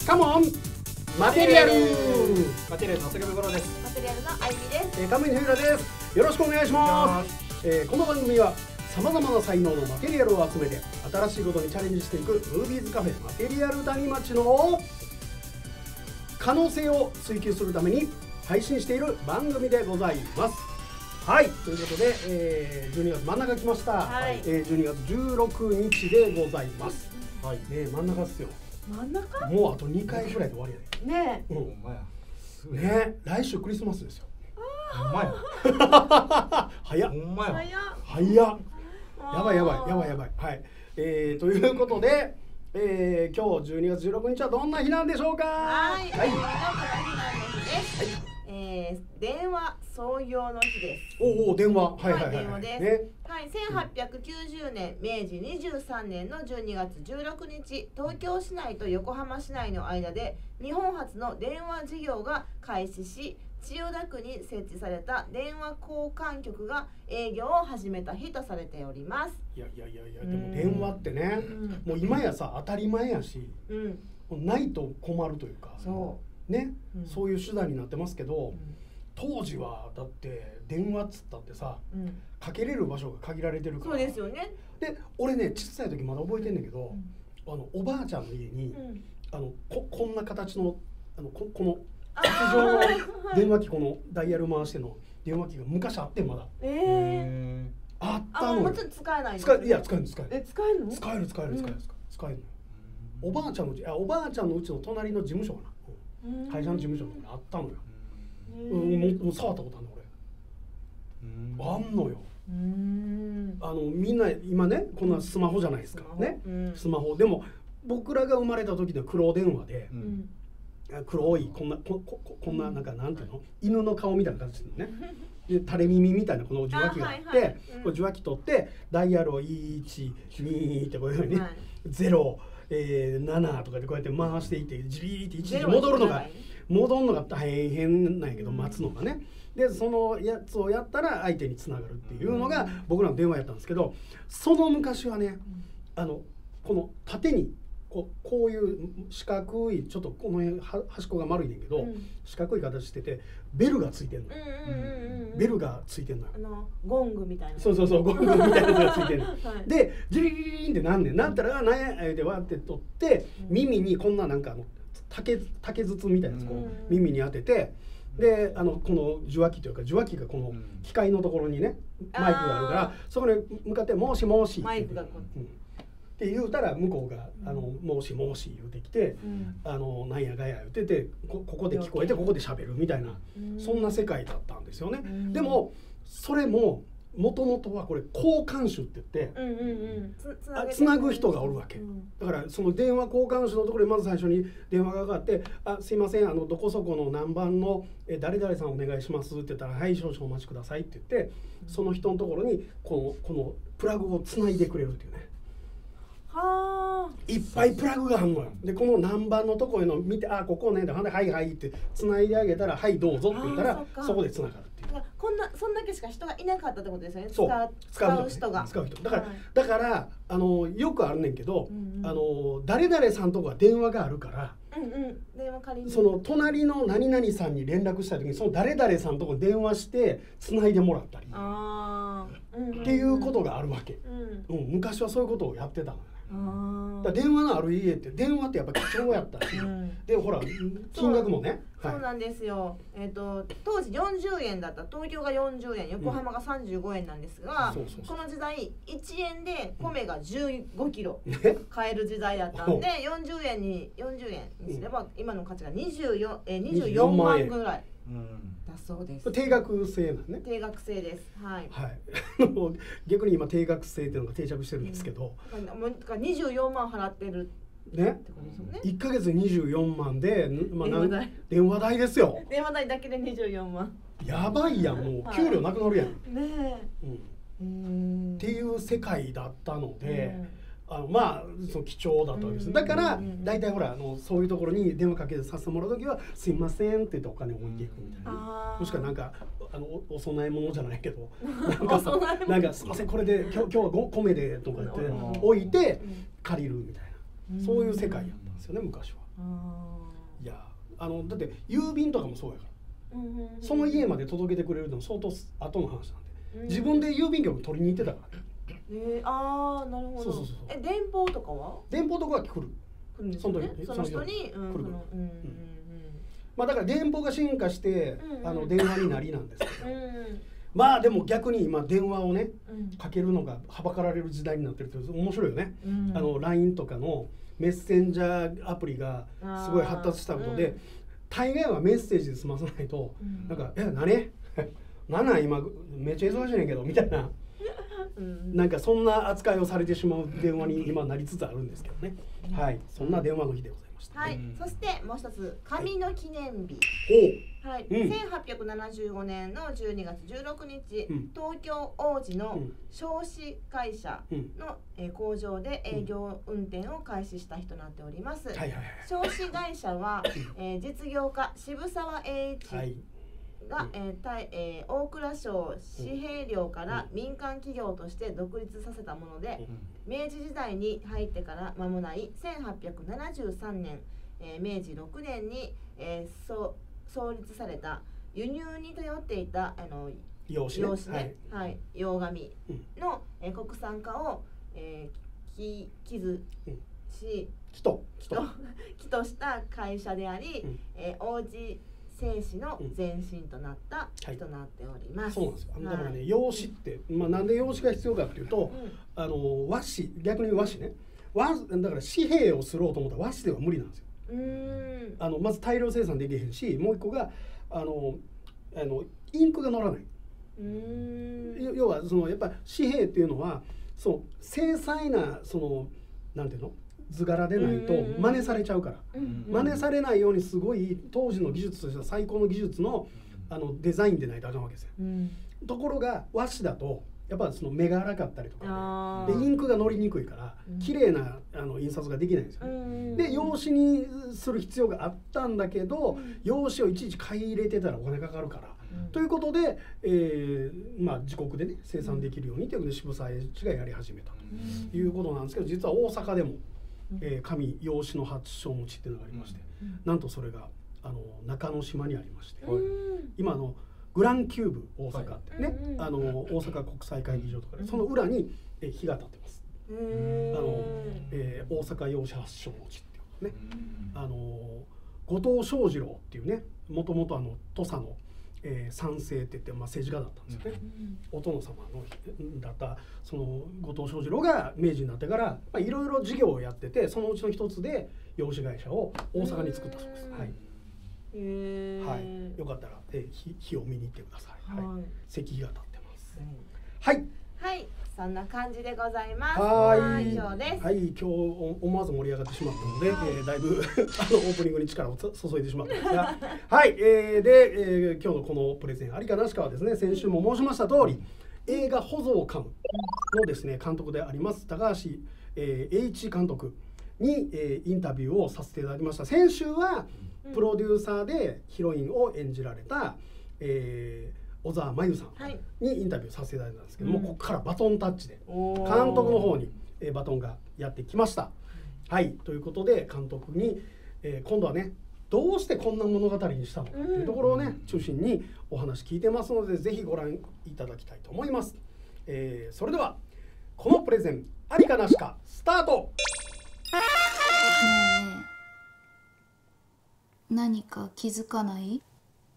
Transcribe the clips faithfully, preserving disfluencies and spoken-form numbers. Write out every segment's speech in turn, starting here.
カモンマテリアル。 マテリアルの坂部五郎です。 マテリアルのあゆみです。 えー、亀井ひらです。よろしくお願いします。えー、この番組はさまざまな才能のマテリアルを集めて新しいことにチャレンジしていくムービーズカフェマテリアル谷町の可能性を追求するために配信している番組でございます。はい、ということで、えー、じゅうにがつ真ん中来ました。はい、えー、じゅうにがつじゅうろくにちでございます。はい、ね、真ん中っすよ。 真ん中？ もうあとにかいぐらいで終わりやね。ねえ。 うん、 ほんまや。 ね、来週クリスマスですよ。 ほんまや。 早っ。 ほんまや。 早っ。やばいやばいやばいやばい。はい。えー、ということで、えー、今日じゅうにがつじゅうろくにちはどんな日なんでしょうか。 はい。 はい。 の片日の日です。はい。えー、電話創業の日です。 おお、電話。はいはいはい。 電話です。ね、はい、せんはっぴゃくきゅうじゅうねん、明治にじゅうさんねんのじゅうにがつじゅうろくにち、東京市内と横浜市内の間で日本初の電話事業が開始し、千代田区に設置された電話交換局が営業を始めた日とされております。 いやいやいやいや、でも電話ってね、もう今やさ当たり前やし、うん、もうないと困るというか、そうね、うん、そういう手段になってますけど、うん、当時はだって電話っつったってさ、うん、かけれる場所が限られてるから。 そうですよね。 で、俺ね小さい時まだ覚えてんだけど、うん、あのおばあちゃんの家に、うん、あの こ, こんな形のあの こ, この筒状の電話機、このダイヤル回しての電話機が昔あって、まだ。えー、あったのよ。 あ、もちろん使えないの？ 使え、いや使える使える。 え、使えるの？ 使える使える使える使えるの。おばあちゃんのうち、あ、おばあちゃんのうちの隣の事務所かな、うん、会社の事務所にあったのよ。うん、もう、もう触ったことあるの俺。あんのよ。うん、あのみんな今ねこんなスマホじゃないですかね、うん、スマホでも僕らが生まれた時の黒電話で、うん、黒いこんな こ, こ, こんななんかなんていうの、犬の顔みたいな形でね、で垂れ耳みたいなこの受話器があって、はいはい、うん、こう受話器取ってダイヤルをいちにってこういうふうに、はい、ゼロ、えー、ななとかでこうやって回していってジリーって一時戻るのが戻るのが大変なんやけど、待つのがね。でそのやつをやったら相手につながるっていうのが僕らの電話やったんですけど、その昔はね、あのこの縦にこう、こういう四角いちょっとこの辺端っこが丸いねんけど、うん、四角い形しててベルがついてんのよ。ベルがついてんのよ。 あのゴングみたいな。 そうそうそう、ゴングみたいなやつがついてんの。はい、でジリリリリンってなんねん。なったらなんやでわって取って、うん、耳にこんななんかあの竹竹筒みたいなやつを耳に当てて。であのこの受話器というか受話器がこの機械のところにね、うん、マイクがあるからそこに向かって「もしもし」って言うたら向こうが「あのもしもし」言うてきて「うん、あのなんやがや」言うてて こ, ここで聞こえてここで喋るみたいな、うん、そんな世界だったんですよね。うん、でもそれももともとはこれ交換手って言って、うんうんうん、つ, つ, なつなぐ人がおるわけ、うん、だからその電話交換手のところにまず最初に電話がかかって「あ、すいません、あのどこそこの何番のえ誰々さんお願いします」って言ったら「はい、少々お待ちください」って言って、うん、その人のところにこのこのプラグをつないでくれるっていうね。はあ、いっぱいプラグがあるのよ。でこの何番のところの見て「あ、ここね」で「はいはい」ってつないであげたら「はい、どうぞ」って言ったら そ, そこでつながる。 こんなそんだけしか人がいなかったってことですよね。 そう、 使う人が使う人だから、はい、だからあのよくあるねんけど、うんうん、あの誰々さんとこは電話があるから、うんうん、電話借りにその隣の何々さんに連絡した時にその誰々さんとこ電話してつないでもらったり、あ、うんうんうん、っていうことがあるわけ、うんうん、昔はそういうことをやってたの。あ、だ電話のある家って電話ってやっぱ貴重やったし、うん、でほら金額もね、 そう、はい、そうなんですよ。えっ、ー、と当時よんじゅうえんだった、東京がよんじゅうえん、横浜がさんじゅうごえんなんですが、うん、この時代いちえんで米がじゅうごキロ買える時代だったんで、うん、よんじゅうえんによんじゅうえんにすれば今の価値がにじゅうよん、えー、にじゅうよんまんぐらい。うん、だそうです。 定額制なんね。 定額制です。はい。 はい。逆に今定額制っていうのが定着してるんですけど、 うん、にじゅうよんまん払ってるね。ってことですよね。いっかげつにじゅうよんまんで、まあ、電話代電話代ですよ。 電話代だけでにじゅうよんまん。 やばいやん、もう給料なくなるやん。 ねえ。 うん。っていう世界だったので。うん、あのまあその貴重だったわけです。だから大体ほらあのそういうところに電話かけさせてもらうときは「すいません」って言ってお金を置いていくみたいな、もしくはなんかあの お, お供え物じゃないけどなんかさなんか「すいませんこれで今日今日はご米で」とか言って置いて借りるみたいな、そういう世界やったんですよね昔は。 いやあのだって郵便とかもそうやから、うんうんうん、その家まで届けてくれるのも相当後の話なんで、うん、自分で郵便局取りに行ってたからね。 えー、ああなるほど。そうそうそう。え電報とかは？ 電報とかは来る。 来るんですよね。その人に、うん、来る。うんうんうん。 まあだから電報が進化して、うんうん、あの電話になりなんですけど、うん、まあでも逆に今電話をね、うん、かけるのがはばかられる時代になってるって面白いよね。うん、あの ライン とかのメッセンジャーアプリがすごい発達したことで、うん、大概はメッセージで済まさないと、うん、なんかえ何なんなん今めっちゃ忙しいねんけどみたいな。うん、なんかそんな扱いをされてしまう電話に今なりつつあるんですけどね、うん、はいそんな電話の日でございました、 はい、うん、そしてもう一つ紙の記念日、はい、はい、うん、せんはっぴゃくななじゅうごねんのじゅうにがつじゅうろくにち、うん、東京王子の商紙会社の、うん、えー、工場で営業運転を開始した日となっております、うん、はいはいはい、商紙会社は、えー、実業家渋沢栄一、はい、が、えーたえー、大蔵省紙幣寮から民間企業として独立させたもので、うん、明治時代に入ってから間もないせんはっぴゃくななじゅうさんねん、えー、明治ろくねんに、えー、そ創立された輸入に頼っていたあの用紙ね、 用紙ね、はいはい、洋紙の、うん、えー、国産化を、えー、き寄付し、 きときときとした会社であり、うん、えー、王子製紙の前身となった日となっております。 うん、はい、そうなんですよ。だからね、用紙って、まあ、なんで用紙が必要かっていうと、うん、あの和紙、逆に和紙ね、和だから紙幣をすろうと思ったら和紙では無理なんですよ。うーん、あのまず大量生産できへんし、もう一個があのあのインクが乗らない。うーん、要はそのやっぱり紙幣っていうのは、そう精細なそのなんていうの？図柄でないと真似されちゃうから、真似されないようにすごい当時の技術としては最高の技術の、あのデザインでないとあかんわけですよ、うん、ところが和紙だとやっぱその目が粗かったりとか で, でインクが乗りにくいから綺麗なあの印刷ができないんですよね、うん、で用紙にする必要があったんだけど、うん、用紙をいちいち買い入れてたらお金かかるから、うん、ということで、えーまあ、自国でね生産できるようにということで渋沢栄一がやり始めたということなんですけど、実は大阪でもえー、紙用紙の発祥の地っていうのがありまして、うん、なんとそれがあの中之島にありまして、うん、今のグランキューブ大阪ってね、はい、あの大阪国際会議場とかで、うん、その裏に、えー、火が立ってます。あの、えー、大阪用紙発祥の地っていうことね、うん、あの後藤象二郎っていうね、もともとあの土佐のえー、三世って言って、まあ、政治家だったんですよね、うん、お殿様のだったその後藤象二郎が明治になってからいろいろ事業をやってて、そのうちの一つで用紙会社を大阪に作ったそうです。はい、へー、はい、よかったら、えー、火, 火を見に行ってください。はい、石碑が立ってます、うん、はいはい、そんな感じでございます。 はい、 以上です。 はい、今日思わず盛り上がってしまったので、はい、えー、だいぶあのオープニングに力を注いでしまったんですが、はい、えー、で、えー、今日のこのプレゼンありかなしかはですね、先週も申しました通り、映画ほぞを噛むのですね監督であります高橋、えー、H 監督に、えー、インタビューをさせていただきました。先週はプロデューサーでヒロインを演じられた、えー小沢真由さんにインタビューさせていただいたんですけども、はい、ここからバトンタッチで監督の方にバトンがやってきました。はい、ということで監督に、えー、今度はねどうしてこんな物語にしたのかというところをね中心にお話聞いてますので、ぜひご覧いただきたいと思います。えー、それではこのプレゼンありかなしかスタート。 ねえ、何か気づかない？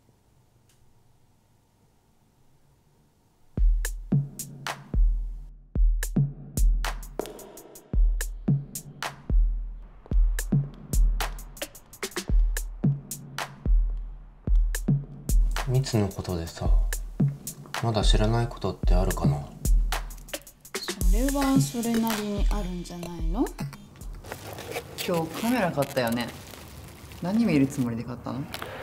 ミツのことでさ、まだ知らないことってあるかな？ それはそれなりにあるんじゃないの？ 今日カメラ買ったよね。何見るつもりで買ったの？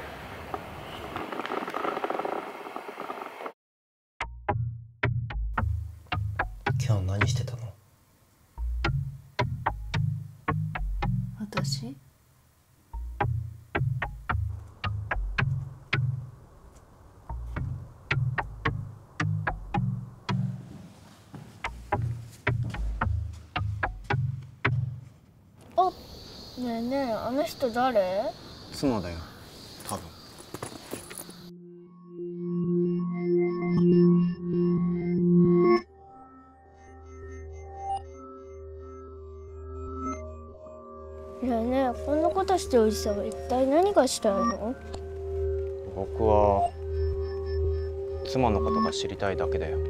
今日何してたの？ 私？ ねえねえ、あの人誰？ 妻だよ、多分。 ねえねえ、こんなことしておじさんは一体何がしたいの？ 僕は妻のことが知りたいだけだよ。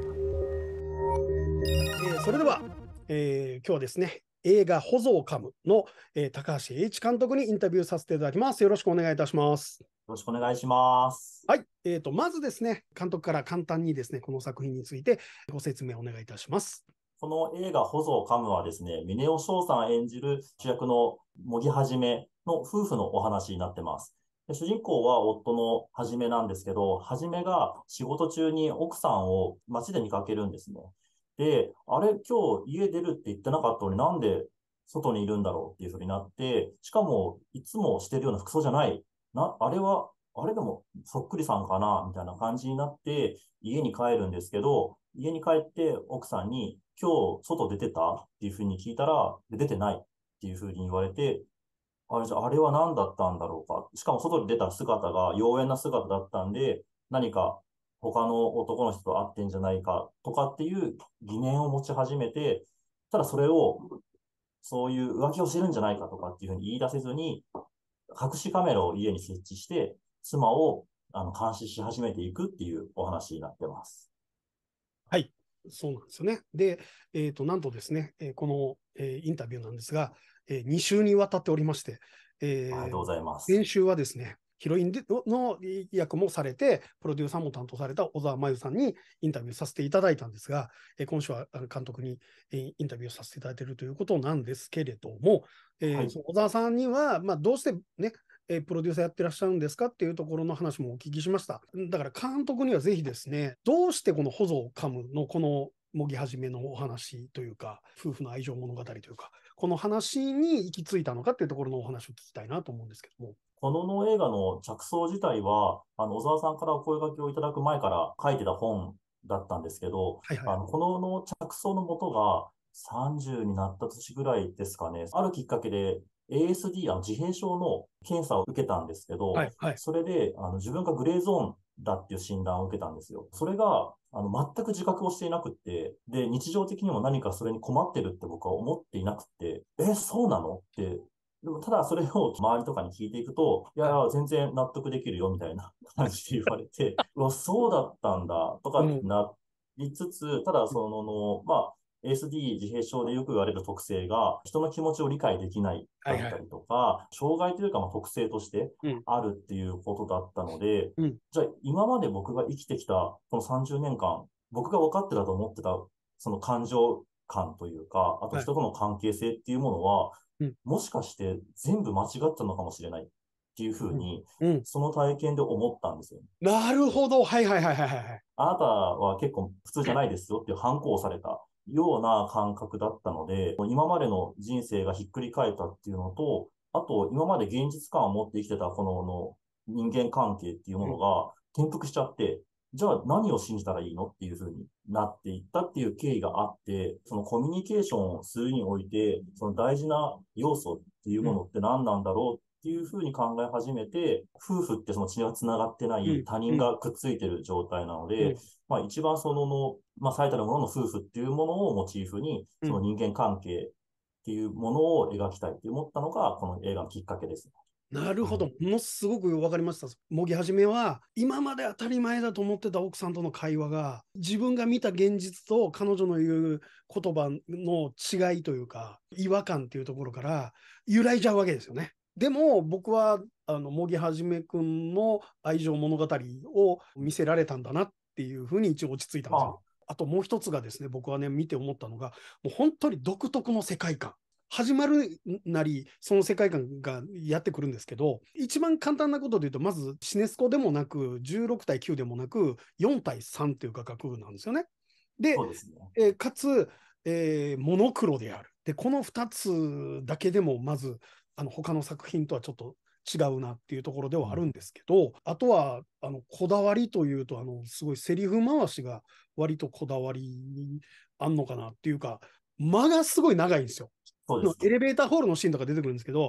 えー、それでは、えー、今日はですね、映画「ほぞをかむ」の、えー、高橋英一監督にインタビューさせていただきます。よろしくお願いいたします。 よろしくお願いします。 はい、えーと、まずですね、監督から簡単にですね、この作品についてご説明をお願いいたします。 この映画「ほぞをかむ」はですね、峰尾翔さん演じる主役の茂木はじめの夫婦のお話になってます。で主人公は夫のはじめなんですけど、はじめが仕事中に奥さんを街で見かけるんですね。で、あれ、今日家出るって言ってなかったのになんで外にいるんだろうっていう風になって、しかもいつもしてるような服装じゃない。な、あれは、あれでもそっくりさんかなみたいな感じになって家に帰るんですけど、家に帰って奥さんに今日外出てたっていう風に聞いたら、出てないっていう風に言われて、あれじゃ、あれは何だったんだろうか。しかも外に出た姿が妖艶な姿だったんで、何か他の男の人と会ってんじゃないかとかっていう疑念を持ち始めて、ただそれを、そういう浮気をしてるんじゃないかとかっていうふうに言い出せずに、隠しカメラを家に設置して、妻をあの監視し始めていくっていうお話になってます。 はい、そうなんですよね。で、えーと、なんとですね、えー、この、えー、インタビューなんですが、えー、に週にわたっておりまして、えー、 ありがとうございます。 先週はですね、ヒロインでの役もされて、プロデューサーも担当された小沢真由さんにインタビューさせていただいたんですが、えー、今週は監督にインタビューさせていただいているということなんですけれども、えーはい、その小沢さんには、まあ、どうしてね、えー、プロデューサーやってらっしゃるんですかっていうところの話もお聞きしました。だから監督にはぜひですね、どうしてこのほぞをかむのこの茂木はじめのお話というか、夫婦の愛情物語というか、この話に行き着いたのかっていうところのお話を聞きたいなと思うんですけども。 このの映画の着想自体は、あの、小沢さんからお声掛けをいただく前から書いてた本だったんですけど、はいはい、あのこのの着想の元がさんじゅうになった年ぐらいですかね。あるきっかけで エーエスディー、あの自閉症の検査を受けたんですけど、はいはい、それであの自分がグレーゾーンだっていう診断を受けたんですよ。それがあの全く自覚をしていなくって、で、日常的にも何かそれに困ってるって僕は思っていなくて、え、そうなのって、でもただそれを周りとかに聞いていくと、いやいや、全然納得できるよみたいな感じで言われて、うわ、そうだったんだとかってなりつつ、うん、ただそのの、まあ、エーエスディー 自閉症でよく言われる特性が人の気持ちを理解できないだったりとか、はいはい、障害というかまあ特性としてあるっていうことだったので、うん、じゃあ今まで僕が生きてきたこのさんじゅうねんかん、僕が分かってたと思ってたその感情感というか、あと人との関係性っていうものは、はい、もしかして全部間違ったのかもしれないっていうふうに、うん、その体験で思ったんですよ。 なるほど。はいはいはいはいはい。 あなたは結構普通じゃないですよっていう反抗をされたような感覚だったので、今までの人生がひっくり返ったっていうのと、あと今まで現実感を持って生きてたこのの人間関係っていうものが転覆しちゃって、じゃあ何を信じたらいいのっていう風になっていったっていう経緯があって、そのコミュニケーションをするにおいて、その大事な要素っていうものって何なんだろうっていう風に考え始めて、夫婦ってその血が繋がってない他人がくっついてる状態なので、まあ一番そのの、まあ最たるものの夫婦っていうものをモチーフに、その人間関係っていうものを描きたいって思ったのが、この映画のきっかけです。 なるほど、ものすごく分かりました。茂木はじめは今まで当たり前だと思ってた奥さんとの会話が自分が見た現実と彼女の言う言葉の違いというか違和感っていうところから揺らいじゃうわけですよね。でも僕はあの茂木はじめ君の愛情物語を見せられたんだなっていうふうに一応落ち着いたんですよ。あ, あともう一つがですね、僕はね見て思ったのがもう本当に独特の世界観。始まるなりその世界観がやってくるんですけど、一番簡単なことで言うとまずシネスコでもなくじゅうろくたいきゅうでもなくよんたいさんという画角なんですよね。で、 そうですね。 えー、かつ、えー、モノクロである。でこのふたつだけでもまずあの他の作品とはちょっと違うなっていうところではあるんですけど、うん、あとはあのこだわりというとあのすごいセリフ回しが割とこだわりあんのかなっていうか間がすごい長いんですよ。のエレベーターホールのシーンとか出てくるんですけど、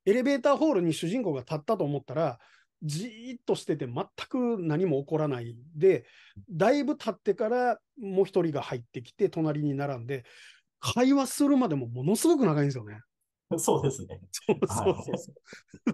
エレベーターホールに主人公が立ったと思ったら、じーっとしてて全く何も起こらないで、だいぶ経ってからもう一人が入ってきて隣に並んで会話するまでもものすごく長いんですよね。 そうですね。 そうそうそう。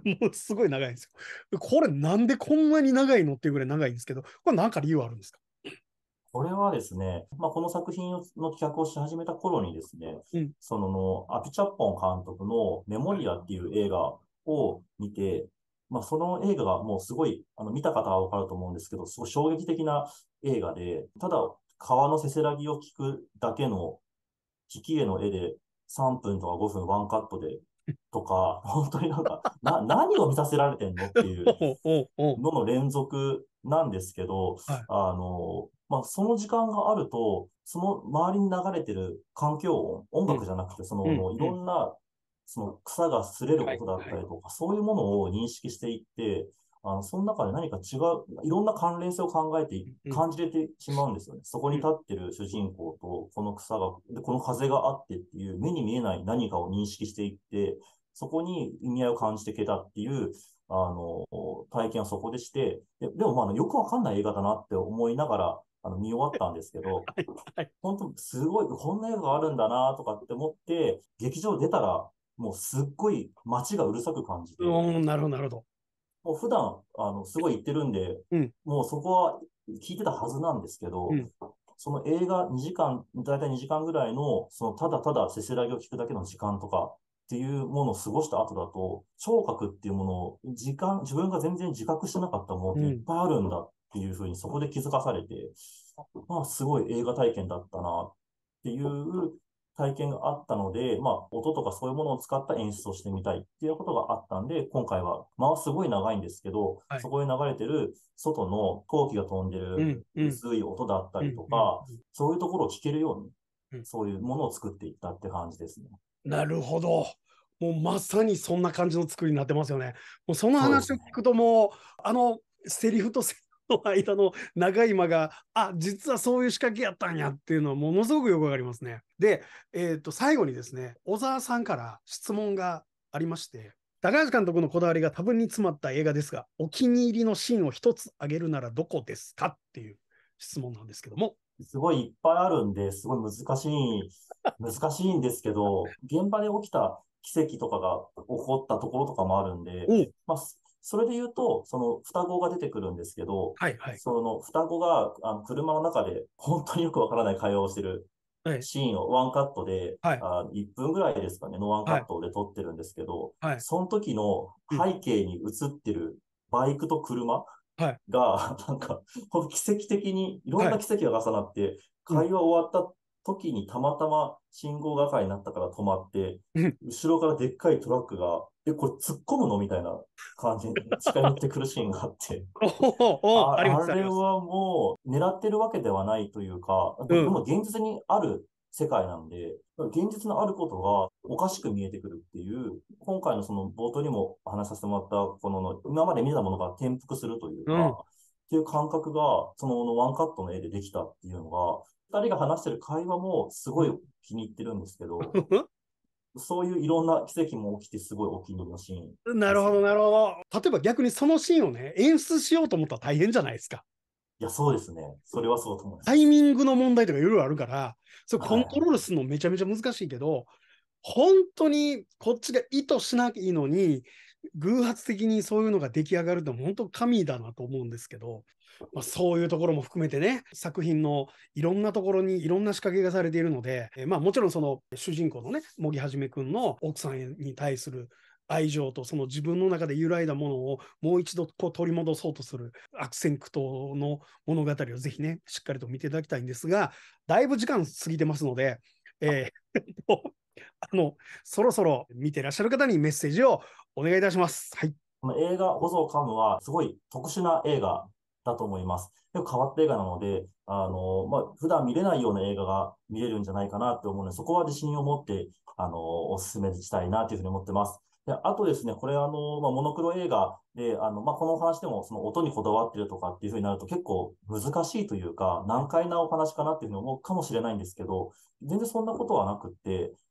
もうすごい長いんですよ。これなんでこんなに長いのっていうぐらい長いんですけど、これ何か理由あるんですか？ これはですね、まあ、この作品の企画をし始めた頃にですね、うん、そのの、アピチャッポン監督のメモリアっていう映画を見て、まあ、その映画がもうすごい、あの、見た方はわかると思うんですけど、すごい衝撃的な映画で、ただ、川のせせらぎを聞くだけの、引き絵の絵でさんぷんとかごふんワンカットで、とか、本当になんか、な、何を見させられてんのっていうのの連続なんですけど、はい、あの、まあ、その時間があると、その周りに流れてる環境音、音楽じゃなくて、その、うん、いろんな、その草が擦れる音だったりとか、はいはい、そういうものを認識していって、あの、その中で何か違う、いろんな関連性を考えて、感じれてしまうんですよね。そこに立ってる主人公と、この草が、で、この風があってっていう、目に見えない何かを認識していって、そこに意味合いを感じていけたっていう、あの、体験をそこでして、で、でもまあ、よくわかんない映画だなって思いながら、あの、見終わったんですけど、本当すごい、こんな映画があるんだなとかって思って、劇場出たら、もうすっごい街がうるさく感じて。 うん、なるほど、なるほど。 もう普段、あの、すごい行ってるんで、うん、もうそこは聞いてたはずなんですけど、うん、その映画にじかん、だいたいにじかんぐらいの、そのただただせせらぎを聞くだけの時間とかっていうものを過ごした後だと、聴覚っていうものを、時間、自分が全然自覚してなかったものっていっぱいあるんだっていうふうにそこで気づかされて、まあすごい映画体験だったなっていう体験があったので、まあ、音とかそういうものを使った演出をしてみたいっていうことがあったんで、今回は、間はすごい長いんですけど、はい、そこに流れてる外の飛行機が飛んでる薄い音だったりとか、そういうところを聞けるように、うん、そういうものを作っていったって感じですね。 なるほど。もうまさにそんな感じの作りになってますよね。もうその話を聞くともう、あの、セリフとセリフの間の長い間が、あ、実はそういう仕掛けやったんやっていうのはものすごくよくわかりますね。で、えっと、最後にですね、小沢さんから質問がありまして、高橋監督のこだわりが多分に詰まった映画ですが、お気に入りのシーンを一つ挙げるならどこですかっていう質問なんですけども。 すごいいっぱいあるんで、すごい難しい、難しいんですけど、現場で起きた奇跡とかが起こったところとかもあるんで、まあそれで言うと、その双子が出てくるんですけど、はいはい、その双子があの車の中で本当によくわからない会話をしてるシーンをワンカットで、はい、あいっぷんぐらいですかね、のワンカットで撮ってるんですけど、はい、その時の背景に映ってるバイクと車が、はい、なんか、奇跡的にいろんな奇跡が重なって、はい、会話終わった時にたまたま信号が赤になったから止まって、後ろからでっかいトラックが、え、これ突っ込むのみたいな感じに近寄ってくるシーンがあって。あ, あれはもう狙ってるわけではないというか、でも現実にある世界なんで、現実のあることがおかしく見えてくるっていう、今回のその冒頭にもお話しさせてもらった、この今まで見たものが転覆するというか、うん、っていう感覚が、そのワンカットの絵でできたっていうのが、二人が話してる会話もすごい気に入ってるんですけど、そういういろんな奇跡も起きてすごいお気に入りのシーン。 なるほど、なるほど。例えば逆にそのシーンをね、演出しようと思ったら大変じゃないですか。 いや、そうですね。それはそうと思います。 タイミングの問題とかいろいろあるから、それコントロールするのめちゃめちゃ難しいけど、はい、本当にこっちが意図しなきゃいいのに、偶発的にそういうのが出来上がると本当神だなと思うんですけど、まあ、そういうところも含めてね、作品のいろんなところにいろんな仕掛けがされているので、えまあ、もちろんその主人公のね、茂木はじめ君の奥さんに対する愛情とその自分の中で揺らいだものをもう一度こう取り戻そうとする悪戦苦闘の物語をぜひね、しっかりと見ていただきたいんですが、だいぶ時間過ぎてますので、えー、あのそろそろ見てらっしゃる方にメッセージをお願いいたします。はい。 この映画、オゾを噛むはすごい特殊な映画だと思います。変わった映画なので、あの、まあ、普段見れないような映画が見れるんじゃないかなって思うので、そこは自信を持って、あの、お勧めしたいなというふうに思ってます。で、あとですね、これあの、まあ、モノクロ映画で、あの、まあ、このお話でもその音にこだわってるとかっていうふうになると結構難しいというか、難解なお話かなっていうふうに思うかもしれないんですけど、全然そんなことはなくって、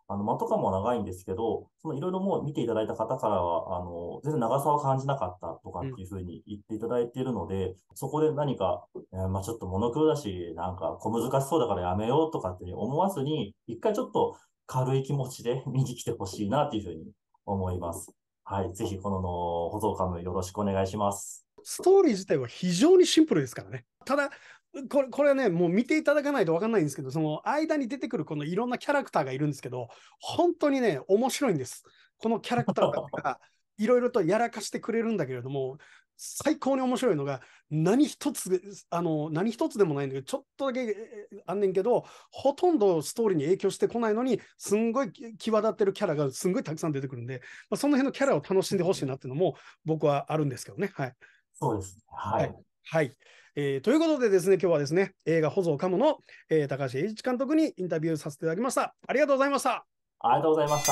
あの、間とかも長いんですけど、そのいろいろもう見ていただいた方からは、あの、全然長さは感じなかったとかっていうふうに言っていただいているので、うん、そこで何か、えー、まあちょっとモノクロだし、なんか小難しそうだからやめようとかって思わずに、一回ちょっと軽い気持ちで見に来てほしいなっていうふうに思います。はい。ぜひこの保存感よろしくお願いします。 ストーリー自体は非常にシンプルですからね。ただ、これ、これはね、もう見ていただかないと分かんないんですけど、その間に出てくるこのいろんなキャラクターがいるんですけど、本当にね、面白いんです。このキャラクターがいろいろとやらかしてくれるんだけれども、最高に面白いのが、何一つ、あの、何一つでもないんだけど、ちょっとだけあんねんけど、ほとんどストーリーに影響してこないのに、すんごい際立ってるキャラがすんごいたくさん出てくるんで、まあ、その辺のキャラを楽しんでほしいなっていうのも、僕はあるんですけどね。はい。 そうですね。はい。はいはい、えー、ということでですね、今日はですね、映画ほぞカムの、えー、高橋英一監督にインタビューさせていただきました。ありがとうございました。 ありがとうございました。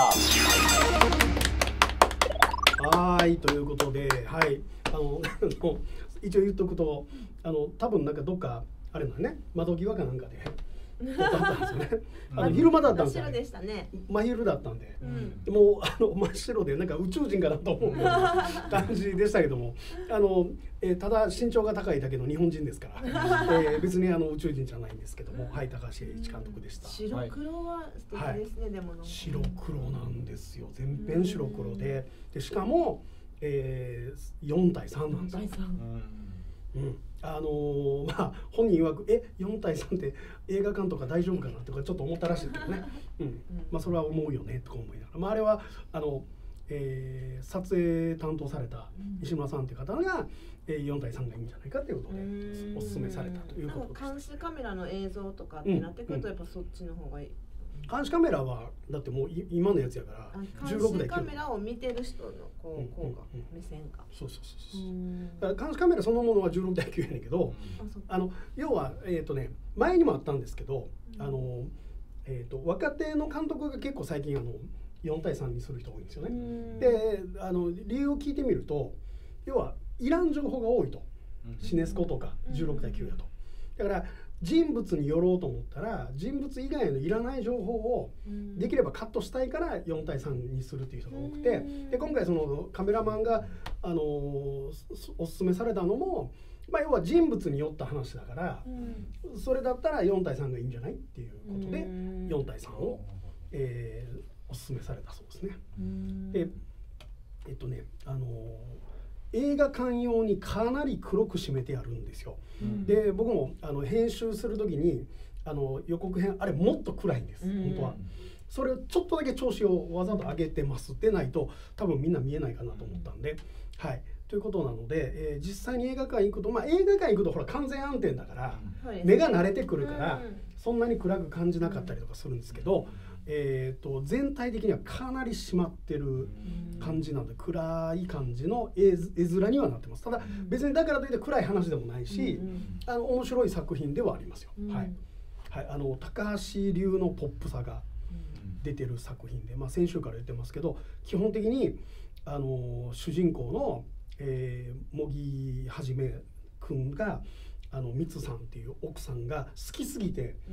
はい、ということで、はい、あの一応言っとくと、あの多分なんかどっかあれのね、窓際かなんかで。だったんですよね。あの昼間だったんですよ、ね。 真っ白でしたね。 真昼だったんで、 うん、 もうあの真っ白でなんか宇宙人かなと思う感じでしたけども、あの、えー、ただ身長が高いだけの日本人ですから、えー、別にあの宇宙人じゃないんですけども、はい、高橋英一監督でした。 白黒は素敵ですね、はい、でもの白黒なんですよ。全編白黒で、でしかも、えー、よんたいさんなんですよ。よんたいさん。うんあのー、まあ本人曰くえよんたいさんって映画館とか大丈夫かなとかちょっと思ったらしいけどね、うん、まあそれは思うよねとか思いながら、まあ、あれはあの、えー、撮影担当された石村さんっていう方が、えー、よんたいさんがいいんじゃないかということでおすすめされたということです。 監視カメラの映像とかってなってくるとやっぱそっちの方がいい。 監視カメラはだってもう今のやつやからじゅうろくだい監視カメラを見てる人のこう、こうか目線か。 そうそうそうそう。だから監視カメラそのものはじゅうろくだいきゅうやねんけど、あの要はえっとね前にもあったんですけど、あのえっと若手の監督が結構最近あのよんたいさんにする人多いんですよね。であの理由を聞いてみると、要はいらん情報が多いと、シネスコとかじゅうろくだいきゅうやと。だから人物に寄ろうと思ったら人物以外のいらない情報をできればカットしたいからよんたいさんにするっていう人が多くて、で今回そのカメラマンが、あのー、おすすめされたのも、まあ、要は人物に寄った話だから、それだったらよんたいさんがいいんじゃないっていうことでよんたいさんを、えー、おすすめされたそうですね。でえっとねあのー映画館用にかなり黒く締めてあるんですよ。うん、で僕もあの編集する時にあの予告編あれもっと暗いんです、うん、本当は。それをちょっとだけ調子をわざと上げてますでないと多分みんな見えないかなと思ったんで、はい、ということなので、えー、実際に映画館行くと、まあ、映画館行くとほら完全暗転だから、うん、目が慣れてくるから、うん、そんなに暗く感じなかったりとかするんですけど、えー、と全体的にはかなり締まってる感じなので暗い感じの絵面にはなってます。ただ別にだからといって暗い話でもないし、あの面白い作品ではありますよ。はいはい、あの高橋流のポップさが出てる作品で、まあ、先週から言ってますけど基本的にあの主人公の、えー、茂木はじめくんがあのミツさんっていう奥さんが好きすぎて、うん、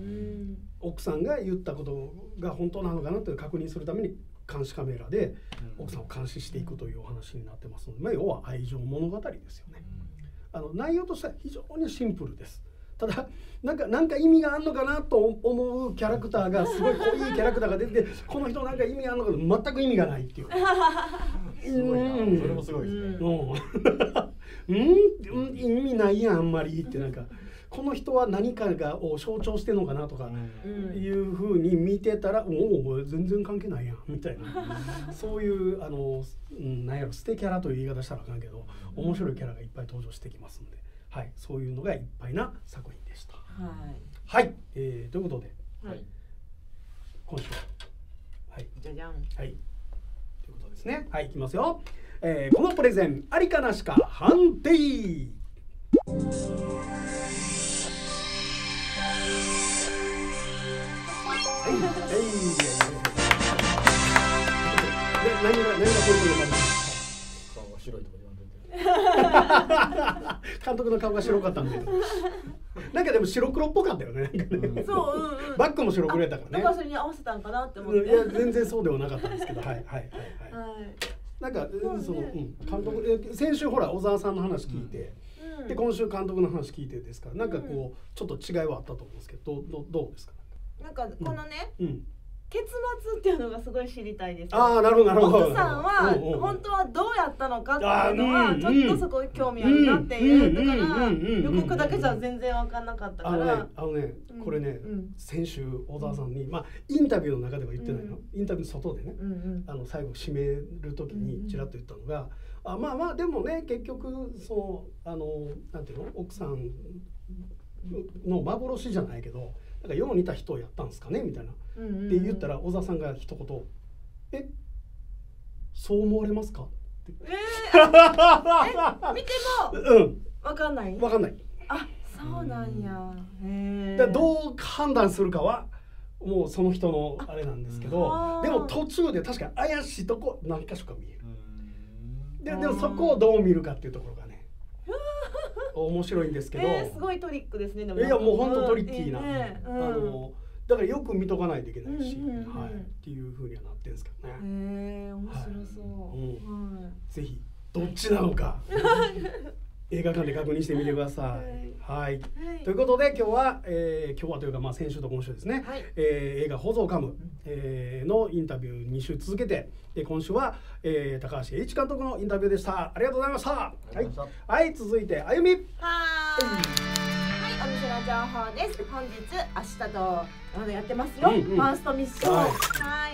奥さんが言ったことが本当なのかなという確認するために監視カメラで奥さんを監視していくというお話になってますので、まあ、要は愛情物語ですよね。あの内容としては非常にシンプルです。ただなんかなんか意味があるのかなと思うキャラクターがすごい濃いキャラクターが出てこの人なんか意味があるのか全く意味がないっていう。 すごいな、うん、それもすごいですね。 うん、うん、意味ないやんあんまりってなんかこの人は何かがを象徴してるのかなとかいうふうに見てたら、うん、おお全然関係ないやんみたいなそういうあの、うん、なんやろ捨てキャラという言い方したらあかんけど面白いキャラがいっぱい登場してきますんで、はい、そういうのがいっぱいな作品でした。はい、はい、えー、ということで、はい、今週ははいじゃじゃんはいということですね。はい、いきますよ。えー、このプレゼンありかなしか判定。はい、はい、何が何がポイントで顔が白いとか言わんといて。 監督の顔が白かったんで。 なんかでも白黒っぽかったよね。 そう、うんうん。 バッグも白黒やったからね。 だからそれに合わせたんかなって思って。 いや全然そうではなかったんですけど、はいはいはいはい。なんかその監督先週ほら小沢さんの話聞いて、で今週監督の話聞いてですから、なんかこうちょっと違いはあったと思うんですけど、どどうですか。 なんかこのね。結末っていうのがすごい知りたいです。 ああ、なるほどなるほど。 奥さんは本当はどうやったのかっていうのはちょっとそこ興味あるなっていう。だから予告だけじゃ全然分かんなかったから。 あのね、これね、先週小沢さんにまあインタビューの中では言ってないの。インタビューの外でね、あの最後締める時にちらっと言ったのが、あまあまあでもね結局そうあのなんていうの奥さんの幻じゃないけど。なんかよう似た人をやったんですかねみたいな、って言ったら小沢さんが一言「えそう思われますか?」って、 えー、え見てもうん分かんない分かんない。 あそうなんや。へだどう判断するかはもうその人のあれなんですけど、でも途中で確かに怪しいとこ何か所か見える。ででもそこをどう見るかっていうところがね面白いんですけど、 えー、すごいトリックですね。でもいやもう本当トリッキーな、ねうん、あのだからよく見とかないといけないし、うんうんうん、はい、っていう風にはなってるんですけどね。 へえ面白そう。はいうんはい、ぜひどっちなのか映画館で確認してみてください。はい、はい、ということで今日は、えー、今日はというかまあ先週と今週ですね、はいえー、映画「ほぞをかむ」えー、のインタビューに週続けて、で今週は、えー、高橋英一監督のインタビューでした。ありがとうございました。はい、はい、続いてあゆみ。 はいお店の情報です。本日明日とまだやってますよ、うんうん、ファーストミッション、はい、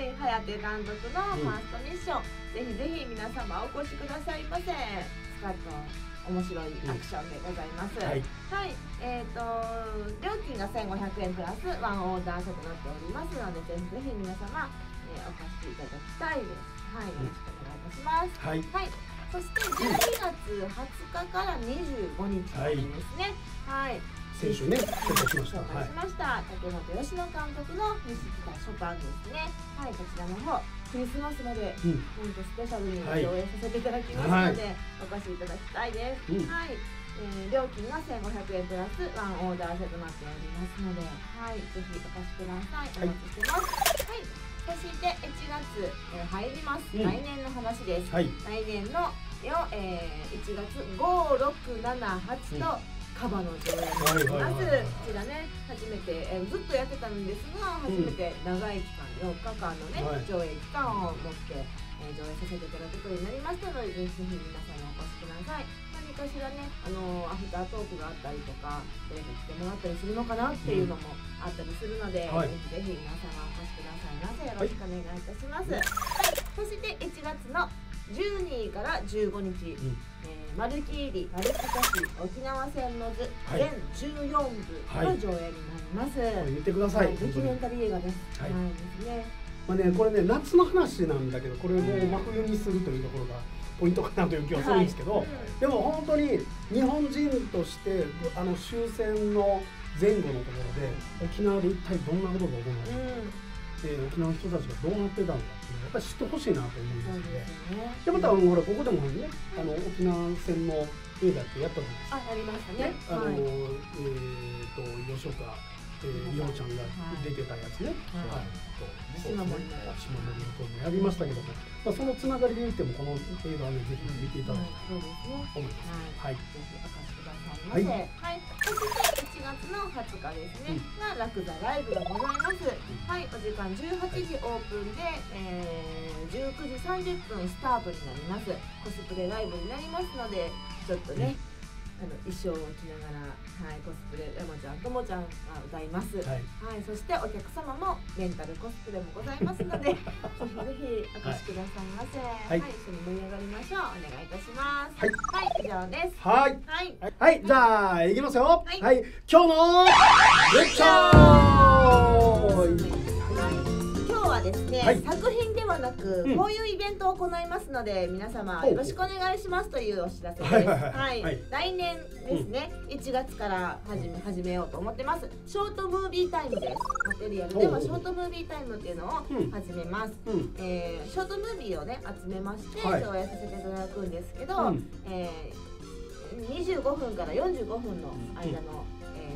はい、颯監督のファーストミッション、うん、ぜひぜひ皆様お越しくださいませ。スカッと面白いアクションでございます。うん、はい、はい、えっ、ー、と料金がせんごひゃくえんプラスワンオーダー制となっておりますので、ぜひぜひ皆様、えー、お越しいただきたいです。はい、よろしくお願いいたします。はい、はい、そしてじゅうにがつはつかからにじゅうごにちまでですね。はい。 先週ね、紹介しました。 紹介しました。竹本芳野監督の西北ショパンですね。はい、こちらの方、クリスマスまで、うん、本当スペシャルに上映させていただきますので、はい、お越しいただきたいです。うん、はい、えー、料金がせんごひゃくえんプラスワンオーダー制となっておりますので、はい、ぜひお越しください。お待ちしてます。はい、はい、そしていちがつ、えー、入ります。うん、来年の話です。はい、来年のよ、えー、いちがつご、ろく、なな、はちと、うんカバの上映になります。こちらね、初めて、えー、ずっとやってたんですが、初めて長い期間、よっかかんのね、はい、上映期間を持って、えー、上映させていただくことになりましたので、ぜひ皆さんお越しください。何かしらね、あのー、アフタートークがあったりとか、誰か来てもらったりするのかなっていうのもあったりするので、はい、ぜひぜひ皆様お越しくださいませ。よろしくお願いいたします。はい、そしていちがつのじゅうにからじゅうごにち、うんえー、マルキーリマルキカシ沖縄戦の図、はい、全じゅうよんぶの上映になります。はい、 見てください。 ドキュメンタリー映画です。はい、はい、ですね。 まあね、これね夏の話なんだけど、これを真冬にするというところがポイントかなという気はするんですけど、はい、でも本当に日本人としてあの終戦の前後のところで沖縄で一体どんなことが起こるのか。うんえー、沖縄の人たちがどうなってたのかっていうのはやっぱり知ってほしいなと思うんですよね。でまたほらここでもねあの沖縄戦の映画ってやったじゃないですか。 あ、やりましたね。 あの、はい、えっ、ー、と吉岡えー、りょうちゃんが出てたやつね。はい。 島森の島森のともやりましたけども、まあそのつながりで言ってもこの映画はねぜひ見ていただきたいと思います。はい。ぜひお貸しくださいませ。はい。そしていちがつのはつかですね。がラクザライブがございます。はい。お時間じゅうはちじオープンで、えー、じゅうくじさんじゅっぷんスタートになります。コスプレライブになりますので、ちょっとね。あの衣装を着ながら、はい、コスプレ山ちゃんともちゃんが歌います、はいはい、そしてお客様もレンタルコスプレもございますのでぜひぜひお越しくださいませ、はいはい、一緒に盛り上がりましょう。お願いいたします。はい、はい、以上です。 はい、はい、はい、じゃあいきますよ。はい、はい、今日のレクチャー。 今日はですね、はい、作品ではなく、うん、こういうイベントを行いますので皆様よろしくお願いしますというお知らせです。はい、来年ですね、うん、いちがつから始め始めようと思ってます。ショートムービータイムです。マテリアルではショートムービータイムっていうのを始めます。うん、えー、ショートムービーをね集めまして上映させていただくんですけど、うん、えー、にじゅうごふんからよんじゅうごふんの間の、うん、えー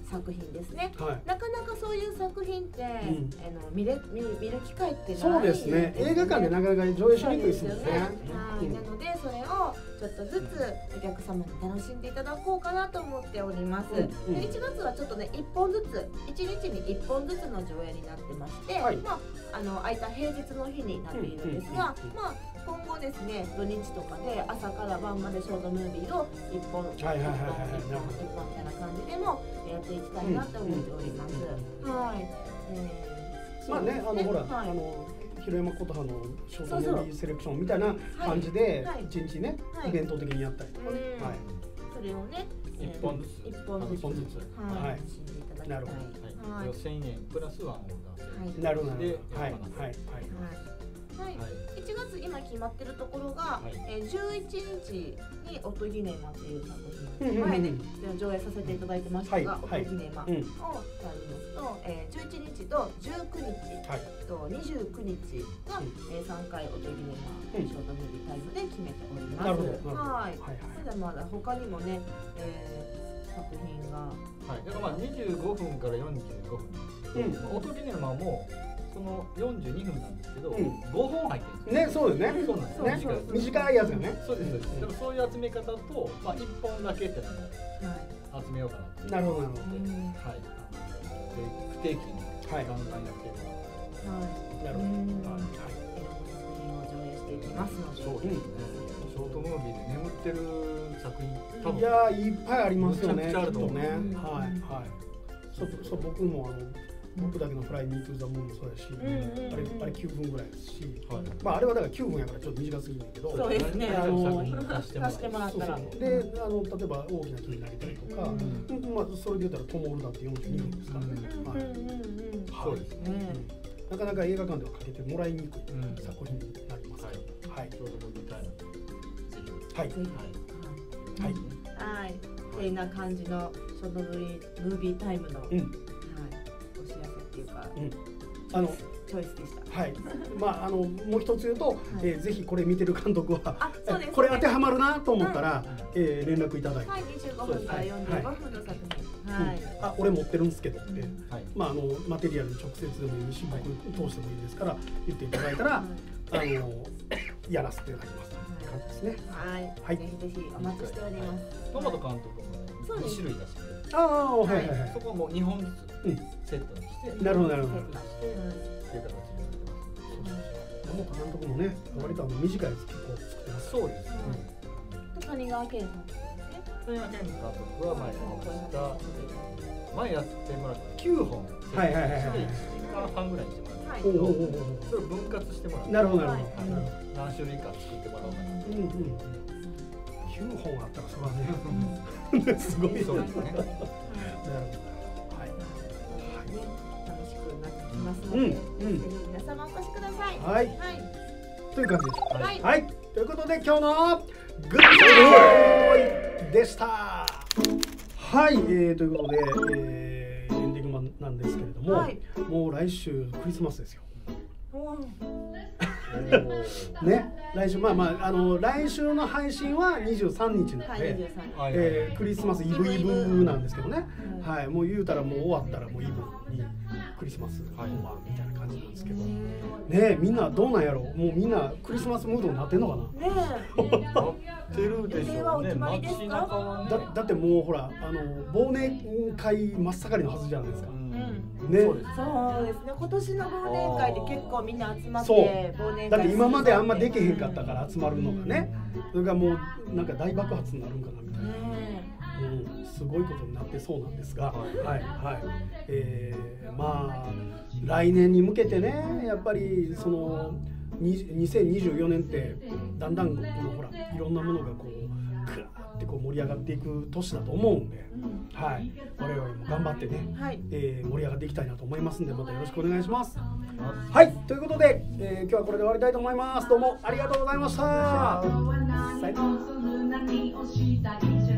作品ですね、 はい、 なかなかそういう作品って、うん、あの見れ 見, 見る機会ってない、 そうですね、映画館でなかなか上映しにくいですよね。 はい、なのでそれをちょっとずつお客様に楽しんでいただこうかなと思っております、うんうん、でいちがつはちょっとねいっぽんずついちにちにいっぽんずつの上映になってまして、はい、まあ、あの空いた平日の日になっているんですが、まあ今後ですね、土日とかで朝から晩までショートムービーをいっぽん、いっぽん、いっぽんみたいな感じでもやっていきたいなと思っております。はい。 えー、まあね、あのほら、はい、あの広山琴葉のショートムービーセレクションみたいな感じで一日ね、イベント的にやったりとかね。はい。 それをね、 一本ずつ、 一本ずつ、 一本ずつ、はい。なるほど。千円プラスワンオーダー。 なるほど。はいはいはい。 はい、いちがつ今決まってるところが、はい、えー、じゅういちにちに音ギネマっていう作品、前で上映させていただいてましたが、音ギネマをやりますと、えー、じゅういちにちとじゅうくにち、はい、とにじゅうくにちが、うん、えー、さんかい音ギネマショートムービータイムで決めております。なるほど。はい。まだまだ他にもね、えー、作品が、 はい。だからまあにじゅうごふんからよんじゅうごふんなんですけど、音ギネマもそのよんじゅうにふんなんですけど、うん、ごほん入ってるんですね。そうですね。 そうなんですね。短いやつがね。 そうです。でもそういう集め方と、まあいっぽんだけっていうのも集めようかな。 なるほどなるほど。 はい。不定期にガンガンやってる。 はい。なるほど。はい。 上映していきますので。 そうですね。ショートムービーで眠ってる作品。 いやいっぱいありますよね。 きっとね。はいはい。そうそう僕もあの。僕だけのフライミートゥーザムーンもそうやし、あれあれきゅうふんぐらいですし、まああれはだからきゅうふんやからちょっと短すぎるんだけど、 そうですね。 あの貸してもらったら、 であの例えば大きな木になりたりとか、まあそれで言ったらトモルダってよんじゅうにふんですからね。 そうですね。 なかなか映画館ではかけてもらいにくい作品になります。はい。はい。はい。 はい。はい。こんな感じのショートムービータイムの。 うん、あのチョイスでした。 はい。まああのもう一つ言うと、はい、えー、ぜひこれ見てる監督は、 ね、 これ当てはまるなと思ったら、うん、えー、連絡いただいて。 はい、にじゅうごふんからよんじゅうごふんの作品。はい。 あ、俺持ってるんですけどって、うん、まああのマテリアルに直接でもいいし、僕通してもいいですから言っていただいたら、はい、あのやらせていただきますって感じですね。 はい。はい。ぜひぜひお待ちしております。 トマト監督もに種類出してくれる。 ああ、はいはいはい。 そこはもうにほんずつセットにして、 なるほどなるほど。 っていう形トマト監督もね、割とあの短いやつ結構作ってます。 そうです。 谷川健さん。 谷川健監督は前やりました。前やってもらったきゅうほん。 はいはいはいはい。 いちじかんはんぐらいにしてもらって。 おおおお。 それを分割してもらって。 なるほどなるほど。 何種類か作ってもらおうかな。 うんうん。きゅうほんあったらそれはね、すごいそうですね。なるほど。 はい。 楽しくなってきますので、ぜひ皆様お越しください。 はい。という感じです。 はい。 はい。ということで今日のグッドボーイでした。はい。えー、ということで、えー、エンディングなんですけれども、はい、もう来週クリスマスですよ。ね、来週まあまああの来週の配信はにじゅうさんにちなので、はい、えー、クリスマスイブイブなんですけどね、うん、はい、もう言うたらもう終わったらもうイブにクリスマス本番みたいな感じなんですけど、ね、みんなどうなんやろう、もうみんなクリスマスムードになってんのかな。 ねなってるでしょうね。街中はね。 だだってもうほらあの忘年会真っ盛りのはずじゃないですか。 ね、そうですね。今年の忘年会で結構みんな集まって忘年会。 だって今まであんまできへんかったから集まるのがね、それがもうなんか大爆発になるんかなみたいな、うん、すごいことになってそうなんですが、はいはい、えー、まあ来年に向けてね、やっぱりそのにせんにじゅうよねんってだんだんこのほらいろんなものがこうグワーってこう盛り上がっていく年だと思うんで、うん、はい、我々も頑張ってね、はい、えー、盛り上がっていきたいなと思いますんで、またよろしくお願いします。はい、ということで、えー、今日はこれで終わりたいと思います。どうもありがとうございました。さよなら。